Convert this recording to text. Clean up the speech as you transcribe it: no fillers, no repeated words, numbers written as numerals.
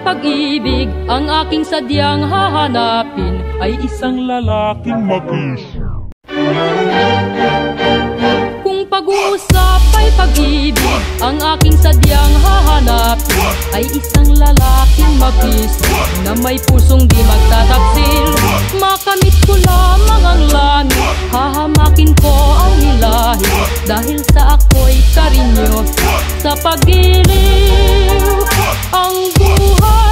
pag-ibig, ang aking sadyang hahanapin ay isang lalaking makis. Kung pag-uusap ay pag-ibig, ang aking sadyang hahanapin ay isang lalaking makis na may pusong di magtataksil. Makamit ko lamang ang langit, hahamakin ko ang hilahin, dahil sa ako'y karinyo sa pag-iliw. Ang buhay